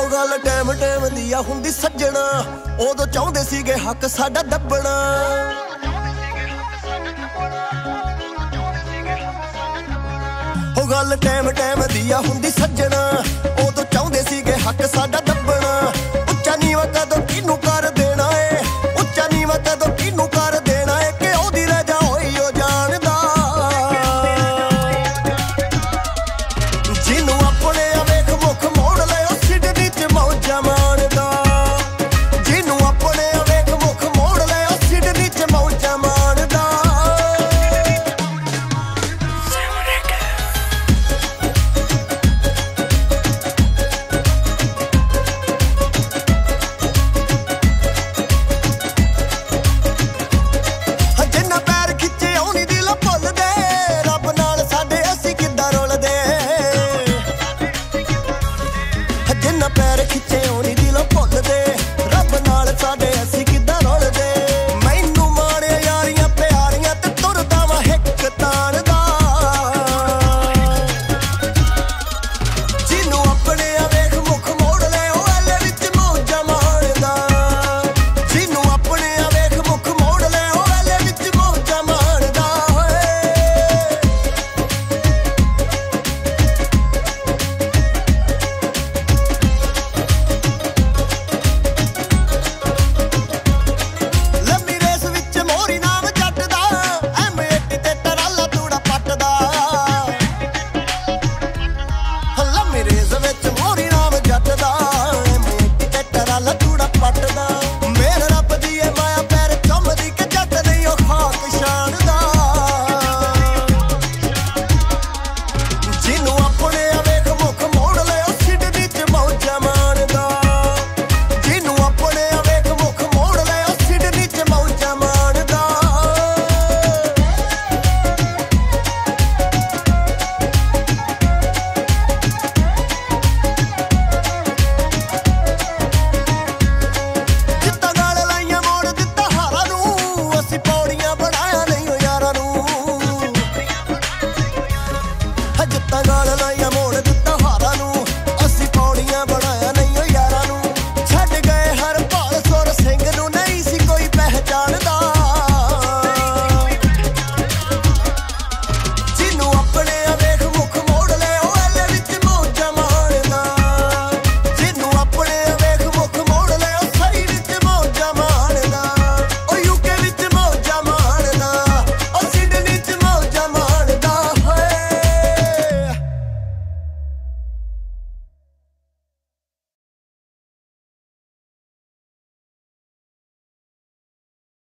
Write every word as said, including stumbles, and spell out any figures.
गल time time दिया हुंदी सज्जणा, उदों चाहुंदे सीगे हक साडा दब्बणा। हो गल टैम टैम दिया हुंदी सज्जणा, उदों चाहुंदे सीगे हक साडा दब्बणा। उच्चा नीवा कदों किनू कर देना है, उच्चा नीवा कदों किनू कर देना है, कि ओदी रजा होई ओ जानदा। जिन्नू अपने वेख मुख मोड़ ले ओ सिडनी च मौजा माणदा। जिन्नू अपने वेख मुख मोड़ ले ओ सिडनी च मौजा माणदा। जिन्ना पैर खिच्चे ओनी दिल भुलदे, रब नाल साडे असीं किद्दां रुलदे। जिन्ना पैर खिच्चे ओनी दिल भुलदे, रब नाल साडे असीं